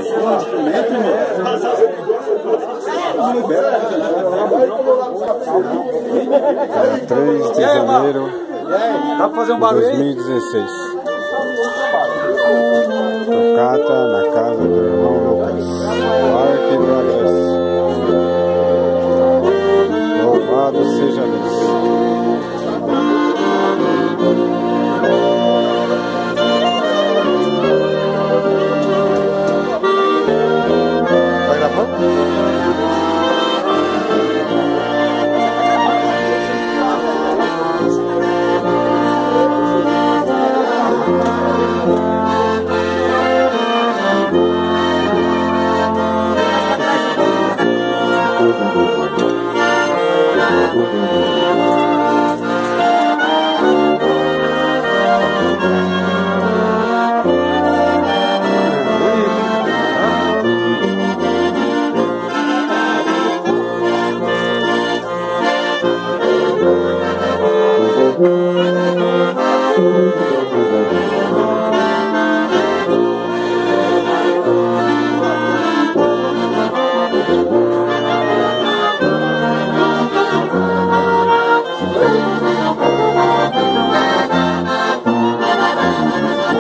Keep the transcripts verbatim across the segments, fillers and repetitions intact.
três de janeiro Dá pra fazer um de barulho dois mil e dezesseis. Tocata na casa do irmão Lucas, Parque do Agreste. Louvado seja Deus. Tá gravando?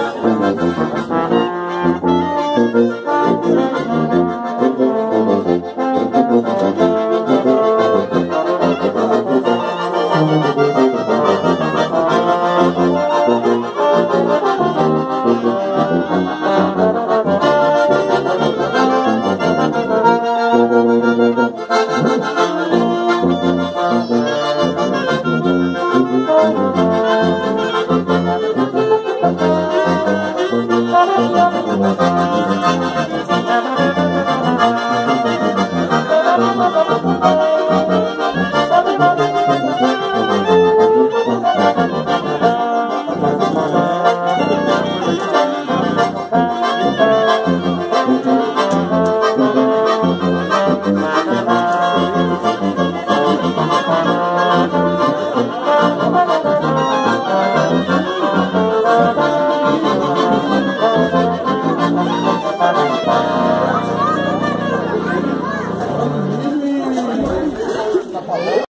Thank you.